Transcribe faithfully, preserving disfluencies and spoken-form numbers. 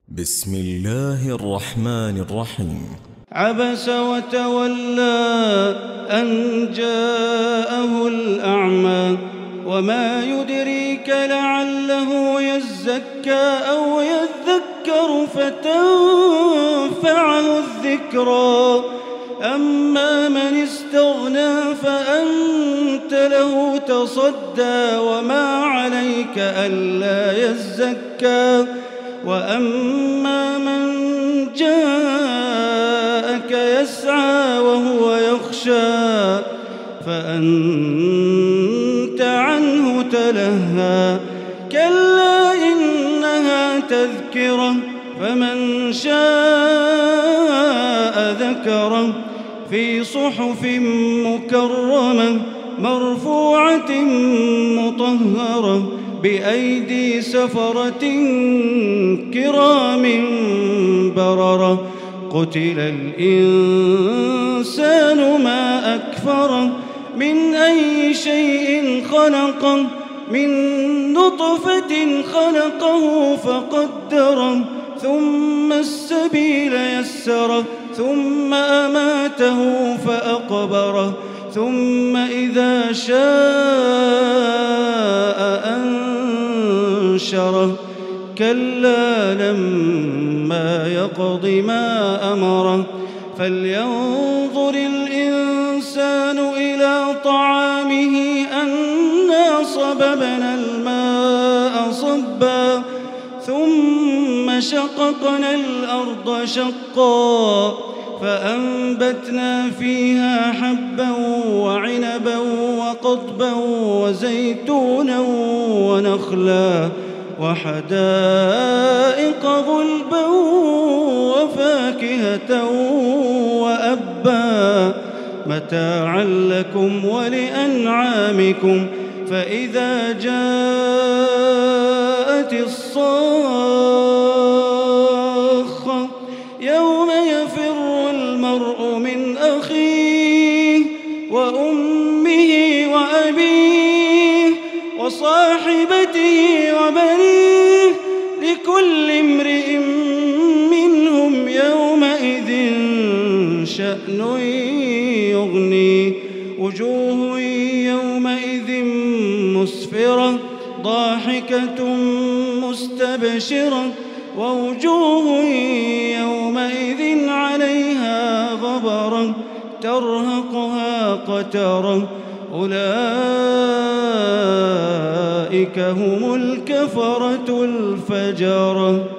بسم الله الرحمن الرحيم. عبس وتولى أن جاءه الأعمى وما يدريك لعله يزكى أو يذكر فتنفعه الذكرى أما من استغنى فأنت له تصدى وما عليك ألا يزكى وأما من جاءك يسعى وهو يخشى فأنت عنه تلهى كلا إنها تذكرة فمن شاء ذكره في صحف مكرمة مرفوعة مطهرة بأيدي سفرة كرام بررة قتل الإنسان ما أكفره من أي شيء خلقه من نطفة خلقه فقدره ثم السبيل يسره ثم أماته فأقبره ثم إذا شاء أنشره كلا لما يقض ما أمره فلينظر الإنسان إلى طعامه أنا صببنا الماء صبا ثم شققنا الأرض شقا فأنبتنا فيها حبا وعنبا وقضبا وزيتونا ونخلا وحدائق غلبا وفاكهة وأبا متاعا لكم ولأنعامكم فإذا جاءت الصاخة يوم يفر المرء من أخيه وأمه وأبيه وصاحبته وبنيه لكل امرئ منهم يومئذ شأن يغنيه وجوه يومئذ مسفرة ضاحكة مستبشرة ووجوه يومئذ عليها غبرة ترهقها قترة أولئك هم الكفرة الفجرة.